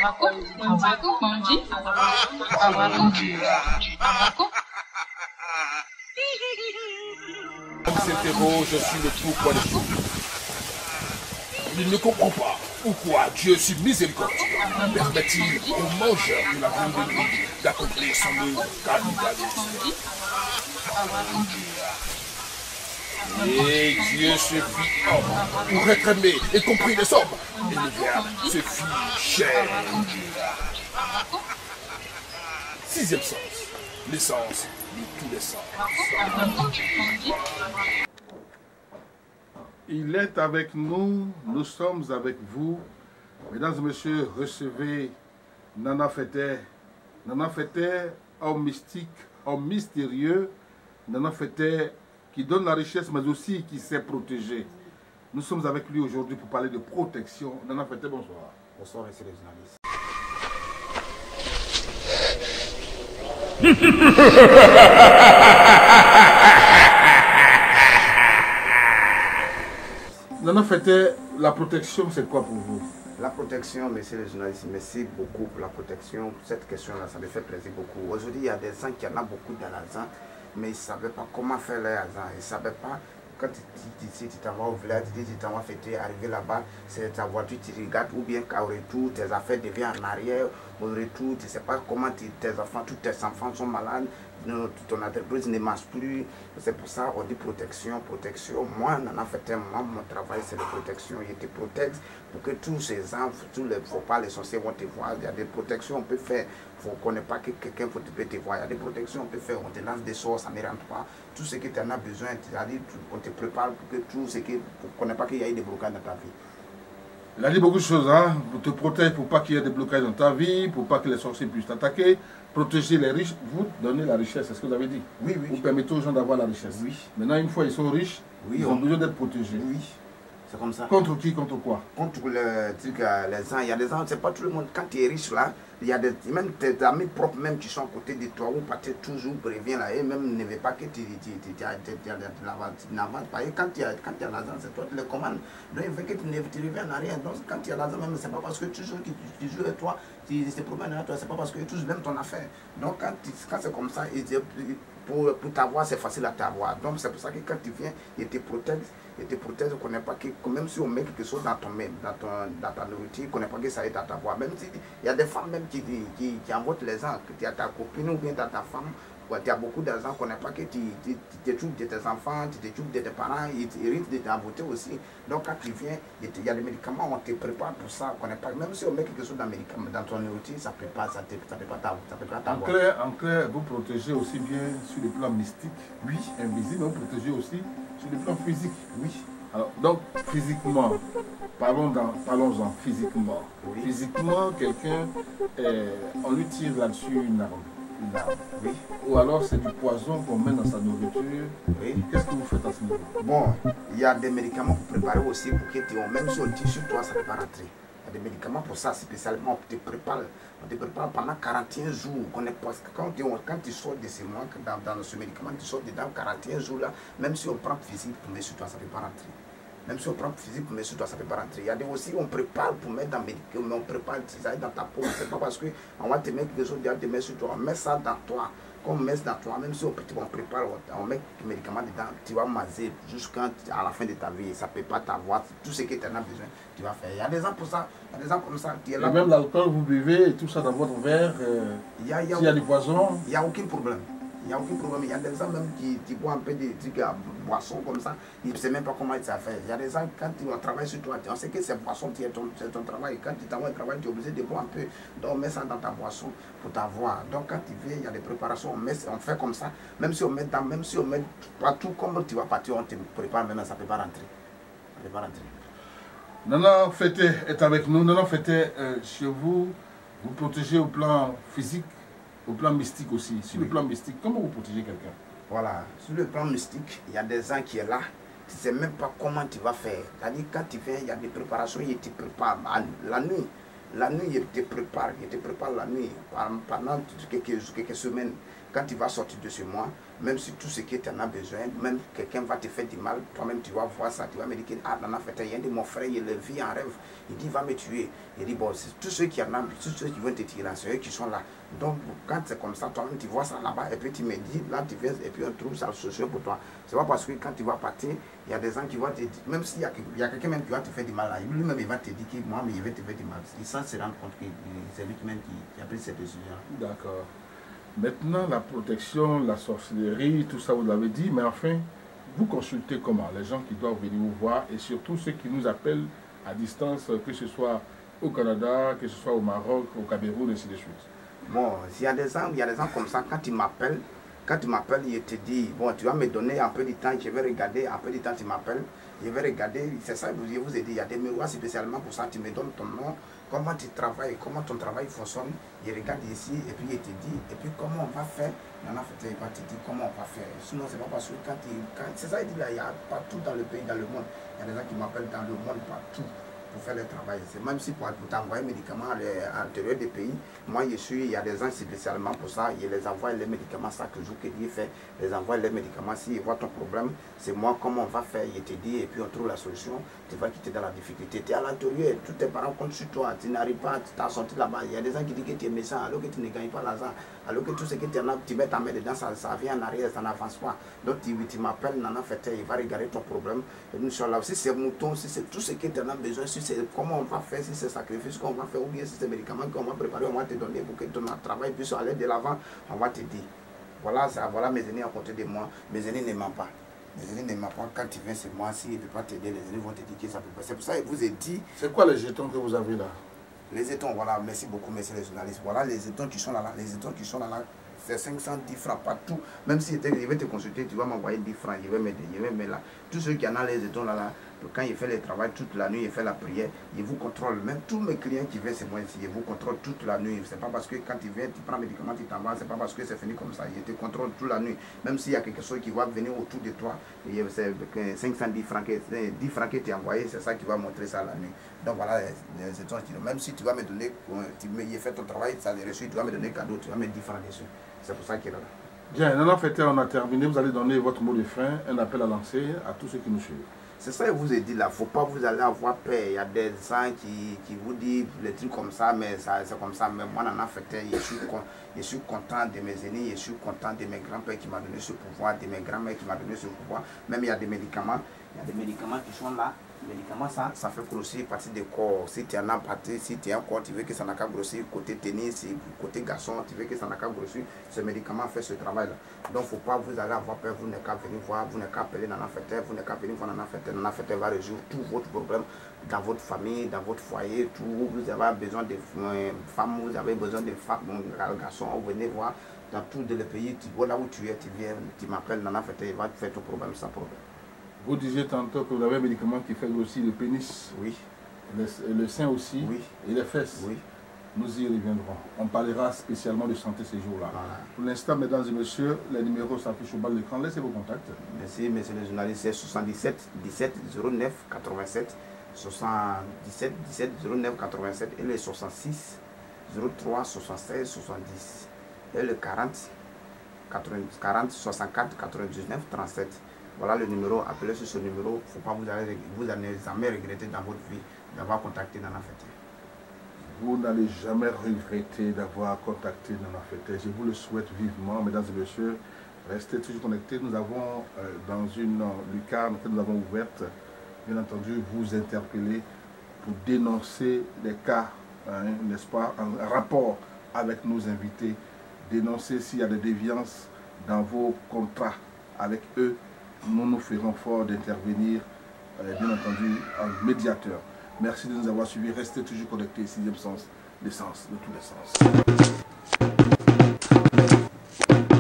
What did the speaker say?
s'interroge sur le pourquoi des choses. Il ne comprend pas pourquoi Dieu si miséricordieux permet-il aux mangeurs de la viande de nuit d'accomplir son œuvre cannibalisme. Et Dieu se fit homme pour être aimé et compris des hommes. Et le Verbe se fit chair. Sixième sens, l'essence de tous les sens. Il est avec nous, nous sommes avec vous. Mesdames et messieurs, recevez Nana Fete. Nana Fete, homme mystique, homme mystérieux. Nana Fete qui donne la richesse mais aussi qui sait protéger. Nous sommes avec lui aujourd'hui pour parler de protection. Nana Fete, bonsoir. Bonsoir, messieurs les journalistes. Nana Fete, la protection, c'est quoi pour vous? La protection, messieurs les journalistes, merci beaucoup pour la protection. Cette question-là, ça me fait plaisir beaucoup. Aujourd'hui, il y a des gens qui en ont beaucoup d'argent, mais ils ne savaient pas comment faire leur argent. Ils ne savaient pas, quand tu t'en vas au village, tu t'en vas fêter, arriver là-bas, c'est ta voiture, tu regardes, ou bien qu'au retour, tes affaires deviennent en arrière, au retour, tu ne sais pas comment tes enfants, tous tes enfants sont malades, ton entreprise ne marche plus. C'est pour ça qu'on dit protection, protection. Moi, Nana Fete, mon travail, c'est la protection. Je te protège pour que tous ces enfants, tous les faut pas les sorciers vont te voir. Il y a des protections on peut faire. Il ne faut qu'on n'ait pas que quelqu'un peut te voir. Il y a des protections on peut faire. On te lance des sorts, ça ne rentre pas. Tout ce que tu en as besoin, on te prépare pour que tout ce que, pour qu'on n'ait pas qu'il y ait des blocages dans ta vie. Il a dit beaucoup de choses, hein, pour te protéger, pour pas qu'il y ait des blocages dans ta vie, pour pas que les sorciers puissent t'attaquer, protéger les riches, vous donnez la richesse, c'est ce que vous avez dit. Oui, oui. Vous permettez aux gens d'avoir la richesse. Oui. Maintenant, une fois ils sont riches, oui, ils ont besoin d'être protégés. Oui, c'est comme ça. Contre qui, contre quoi? Contre les gens, il y a des gens, c'est pas tout le monde, quand tu es riche là, il y a des, même tes amis propres même qui sont à côté de toi, ou peut-être toujours prévient là, et même ne veut pas que tu n'avances pas. Et quand tu as l'argent, c'est toi qui le commandes. Donc il veut que tu reviennes en rien. Donc quand tu as l'argent, même c'est pas parce que tu joues avec toi, tu te promènes avec toi, c'est pas parce que tu joues même ton affaire. Donc quand c'est comme ça, pour t'avoir, c'est facile à t'avoir. Donc c'est pour ça que quand tu viens, il te protège. Et te protège, on ne connaît pas que, même si on met quelque chose dans ta nourriture, on ne connaît pas que ça aide à t'avoir. Même si il y a des femmes même qui envoient les gens, que tu as ta copine ou bien tu as ta femme, tu as beaucoup d'argent, qu'on ne connaît pas que tu t'occupes de tes enfants, tu t'occupes de tes parents, ils risquent de t'avorter aussi. Donc quand tu viens, il y a des médicaments, on te prépare pour ça, on connaît pas. Même si on met quelque chose dans ton nourriture, ça ne peut pas t'avoir. En clair, vous protégez aussi bien sur le plan mystique, oui, invisible, vous protégez aussi sur le plan physique. Oui. Alors, donc, physiquement, parlons-en physiquement. Oui. Physiquement, quelqu'un, on lui tire là-dessus une arme. Oui. Ou alors c'est du poison qu'on met dans sa nourriture. Oui. Qu'est-ce que vous faites à ce niveau? Bon, il y a des médicaments pour préparer aussi pour que même si on tire sur toi, ça ne peut pas rentrer. Il y a des médicaments pour ça spécialement, on te prépare pendant 41 jours. Parce que quand tu sors de ce mois, dans ce médicament, tu sors dedans 41 jours là, même si on prend physique pour mettre sur toi, ça ne peut pas rentrer. Même si on prend physique pour mettre sur toi, ça ne peut pas rentrer. Il y a des aussi, on prépare pour mettre dans le médicament, on prépare ça dans ta peau. C'est pas parce qu'on va te mettre quelque chose, on va te mettre sur toi, on met ça dans toi. Quand on met ça dans toi, même si on prépare, on met le médicament dedans, tu vas maser jusqu'à la fin de ta vie. Ça ne peut pas t'avoir. Tout ce que tu en as besoin, tu vas faire. Il y a des gens pour ça, il y a des gens comme ça. Et même l'alcool, vous buvez et tout ça dans votre verre, s'il y a du poison. Il n'y a aucun problème. Il n'y a aucun problème. Il y a des gens même qui boivent un peu de trucs à boisson comme ça. Ils ne savent même pas comment ça fait. Il y a des gens, quand on travaille sur toi, on sait que c'est boisson qui est ton travail. Quand tu t'envoies au travail, tu es obligé de boire un peu. Donc on met ça dans ta boisson pour t'avoir. Donc quand tu viens, il y a des préparations, on fait comme ça. Même si on met partout comme tu vas partir, on te prépare, même ça ne peut pas rentrer. Ça ne peut pas rentrer. Nana Fete est avec nous. Nana Fete, chez vous, vous protégez au plan physique, au plan mystique aussi. Sur le plan mystique, comment vous protégez quelqu'un? Voilà, sur le plan mystique, il y a des gens qui sont là, tu ne sais même pas comment tu vas faire. C'est-à-dire quand tu viens, il y a des préparations, ils te préparent la nuit, ils te préparent la nuit pendant quelques semaines. quand tu vas sortir de ce mois, même si tout ce que tu en as besoin, même quelqu'un va te faire du mal, toi-même tu vas voir ça, tu vas me dire que ah, Nana Fete, il y a un de mon frère, il le vit en rêve, il dit il va me tuer. Il dit bon, tous ceux qui en ont, tous ceux qui vont te tirer, c'est eux qui sont là. Donc quand c'est comme ça, toi-même tu vois ça là-bas, et puis tu me dis, là tu viens, et puis on trouve ça social pour toi. C'est pas parce que quand tu vas partir, il y a des gens qui vont te dire, même s'il y a quelqu'un même qui va te faire du mal là, lui-même il va te dire que moi, mais il va te faire du mal. Il sans se rendre compte que c'est lui-même qui a pris cette décision. D'accord. Maintenant, la protection, la sorcellerie, tout ça, vous l'avez dit, mais enfin, vous consultez comment? Les gens qui doivent venir vous voir et surtout ceux qui nous appellent à distance, que ce soit au Canada, que ce soit au Maroc, au Cameroun, et ainsi de suite. Bon, il y a des gens comme ça, quand tu m'appelles, il te dit, bon, tu vas me donner un peu de temps, je vais regarder, un peu de temps, tu m'appelles, je vais regarder, c'est ça, je vous ai dit, il y a des miroirs spécialement pour ça, tu me donnes ton nom, comment tu travailles, comment ton travail fonctionne, il regarde ici, et puis il te dit, et puis comment on va faire, Nana Fete, il va te dire comment on va faire, sinon c'est pas parce que c'est ça, il dit là, il y a partout dans le pays, dans le monde, il y a des gens qui m'appellent dans le monde, partout, pour faire le travail. C'est même si pour t'envoyer des médicaments à l'intérieur des pays, moi il y a des gens spécialement pour ça, ils les envoient les médicaments chaque jour que Dieu fait, les envoie les médicaments, s'ils voient ton problème, c'est moi comment on va faire, il te dit, et puis on trouve la solution, tu vas quitter dans la difficulté, tu es à l'intérieur, tous tes parents comptent sur toi, tu n'arrives pas, tu t'as sorti là-bas, il y a des gens qui disent que tu es méchant, alors que tu ne gagnes pas l'argent, alors que tout ce que tu en as, tu mets ta main dedans, ça vient en arrière, ça n'avance pas. Donc tu m'appelles, Nana Fete, il va regarder ton problème, et Inch'Allah, si c'est mouton, si c'est tout ce que tu en as besoin, si c'est comment on va faire, si c'est sacrifice qu'on va faire, ou bien si c'est médicaments qu'on va préparer, on va te donner pour que ton travail puisse aller de l'avant, on va te dire. Voilà, voilà mes aînés à côté de moi, mes aînés ne mentent pas. Les aînés ne mentent pas, quand tu viens chez moi, s'ils ne peuvent pas t'aider, les aînés vont te dire que ça peut pas. C'est pour ça que je vous ai dit. C'est quoi les jetons que vous avez là? Les jetons, voilà, merci beaucoup, merci les journalistes. Voilà les jetons qui sont là, les jetons qui sont là, c'est 510 francs partout. Même si je vais te consulter, tu vas m'envoyer 10 francs, je vais mettre là. Tous ceux qui en ont les jetons là, quand il fait le travail toute la nuit, il fait la prière, il vous contrôle. Même tous mes clients qui viennent chez moi ici, ils vous contrôlent toute la nuit. C'est pas parce que quand tu viens, tu prends un médicament, tu t'envoies, c'est pas parce que c'est fini comme ça. Il te contrôle toute la nuit. Même s'il y a quelque chose qui va venir autour de toi, c'est 510 francs, 10 francs que tu as envoyé, c'est ça qui va montrer ça la nuit. Donc voilà, même si tu vas me donner, tu fais ton travail, ça les reçu, tu vas me donner cadeau, tu vas mettre 10 francs dessus. C'est pour ça qu'il est là. Bien, Nana Fete, on a terminé. Vous allez donner votre mot de fin, un appel à lancer à tous ceux qui nous suivent. C'est ça que je vous ai dit là, il ne faut pas vous allez avoir peur. Il y a des gens qui vous disent des trucs comme ça, mais c'est comme ça. Mais moi, Nana Fete, je suis content de mes aînés, je suis content de mes grands-pères qui m'ont donné ce pouvoir, de mes grands-mères qui m'ont donné ce pouvoir. Même il y a des médicaments qui sont là. Les médicaments, ça fait grossir partie du corps. Si tu en as parti, si tu es un corps, tu veux que ça n'a qu'à grossir. Côté tennis, côté garçon, tu veux que ça n'a qu'à grossir. Ce médicament fait ce travail-là. Donc, il ne faut pas vous allez avoir peur. Vous n'avez qu'à venir voir, vous n'avez qu'à appeler Nana Fete, vous n'avez qu'à venir voir Nana Fete. Nana Fete va résoudre tous votre problème dans votre famille, dans votre foyer. Tout. Vous avez besoin de femmes, vous avez besoin de femmes, garçons. Vous venez voir dans tout le pays. Là où tu es, tu viens, tu m'appelles Nana Fete, il va te faire ton problème sans problème. Vous disiez tantôt que vous avez un médicament qui fait aussi le pénis, oui. Le sein aussi, oui. Et les fesses. Oui. Nous y reviendrons. On parlera spécialement de santé ces jours-là. Voilà. Pour l'instant, mesdames et messieurs, les numéros s'affichent au bas de l'écran. Laissez vos contacts. Merci, monsieur le journaliste. C'est 77 17 09 87. 77 17 09 87 et les 66 03 76 70. Et le 40 64 99 37. Voilà le numéro, appelez sur ce numéro. Il ne faut pas vous n'allez jamais regretter dans votre vie d'avoir contacté Nana Fete. Vous n'allez jamais regretter d'avoir contacté Nana Fete. Je vous le souhaite vivement, mesdames et messieurs. Restez toujours connectés. Nous avons dans une lucarne que nous avons ouverte, bien entendu, vous interpeller pour dénoncer les cas, n'est-ce pas, en rapport avec nos invités. Dénoncer s'il y a des déviances dans vos contrats avec eux. Nous nous ferons fort d'intervenir, bien entendu, en médiateur. Merci de nous avoir suivis. Restez toujours connectés. 6e sens, l'essence de tous les sens.